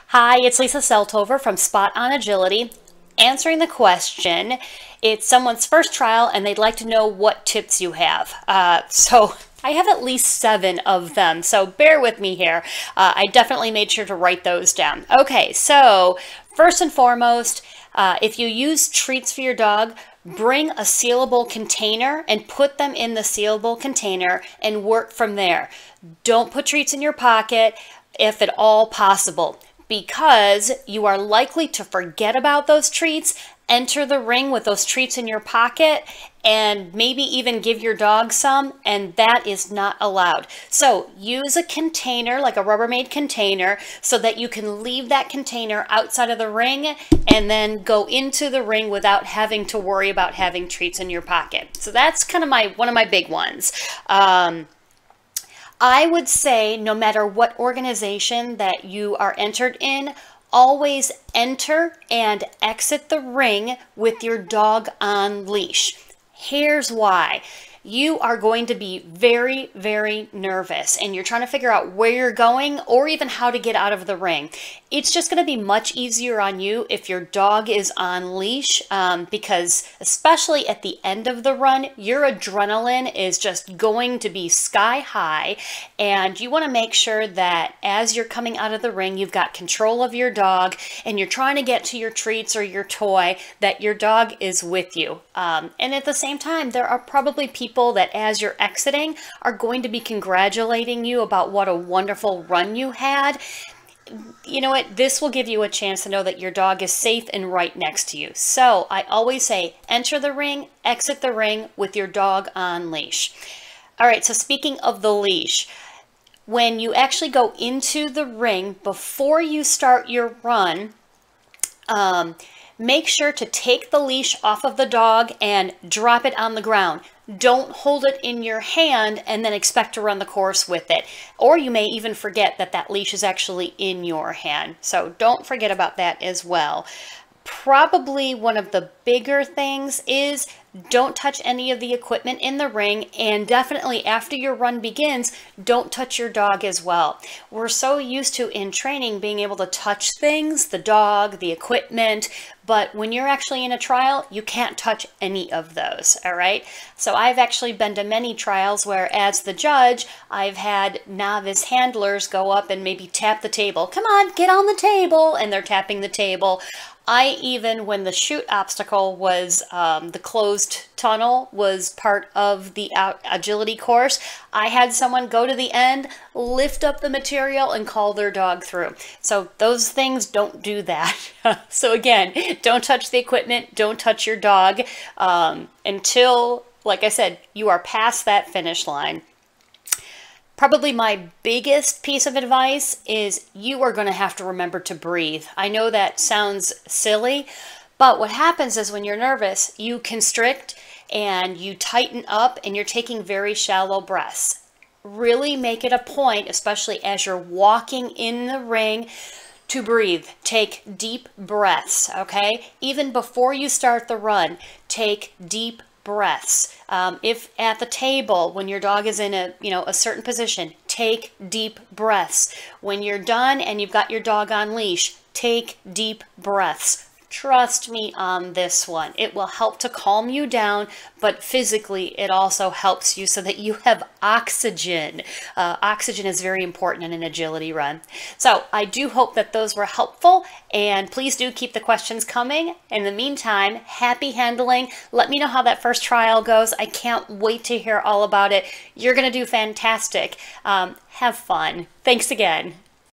Hi, it's Lisa Selthofer from Spot on Agility, answering the question. It's someone's first trial and they'd like to know what tips you have. So I have at least 7 of them, so bear with me here. I definitely made sure to write those down. Okay, so first and foremost, if you use treats for your dog, bring a sealable container and put them in the sealable container and work from there. Don't put treats in your pocket if at all possible, because you are likely to forget about those treats, enter the ring with those treats in your pocket, and maybe even give your dog some, and that is not allowed. So use a container, like a Rubbermaid container, so that you can leave that container outside of the ring and then go into the ring without having to worry about having treats in your pocket. So that's kind of one of my big ones. I would say no matter what organization that you are entered in, always enter and exit the ring with your dog on leash. Here's why. You are going to be very, very nervous and you're trying to figure out where you're going or even how to get out of the ring. It's just going to be much easier on you if your dog is on leash, because especially at the end of the run, your adrenaline is just going to be sky high, and you want to make sure that as you're coming out of the ring, you've got control of your dog and you're trying to get to your treats or your toy, that your dog is with you. And at the same time, there are probably people that as you're exiting are going to be congratulating you about what a wonderful run you had. You know what? This will give you a chance to know that your dog is safe and right next to you. So I always say, enter the ring, exit the ring with your dog on leash. All right, so speaking of the leash, when you actually go into the ring, before you start your run, make sure to take the leash off of the dog and drop it on the ground. Don't hold it in your hand and then expect to run the course with it. Or you may even forget that that leash is actually in your hand. So don't forget about that as well. Probably one of the bigger things is don't touch any of the equipment in the ring, and definitely after your run begins, don't touch your dog as well. We're so used to in training being able to touch things, the dog, the equipment, but when you're actually in a trial, you can't touch any of those, all right? So I've actually been to many trials where as the judge, I've had novice handlers go up and maybe tap the table. Come on, get on the table, and they're tapping the table. I even, when the chute obstacle was, the closed tunnel was part of the agility course, I had someone go to the end, lift up the material, and call their dog through. So those things, don't do that. So again, don't touch the equipment, don't touch your dog until, like I said, you are past that finish line. Probably my biggest piece of advice is you are going to have to remember to breathe. I know that sounds silly, but what happens is when you're nervous, you constrict and you tighten up and you're taking very shallow breaths. Really make it a point, especially as you're walking in the ring, to breathe. Take deep breaths, okay? Even before you start the run, take deep breaths. If at the table, when your dog is in a certain position, take deep breaths. When you're done and you've got your dog on leash, take deep breaths. Trust me on this one. It will help to calm you down, but physically it also helps you so that you have oxygen. Oxygen is very important in an agility run. So I do hope that those were helpful, and please do keep the questions coming. In the meantime, happy handling. Let me know how that first trial goes. I can't wait to hear all about it. You're going to do fantastic. Have fun. Thanks again.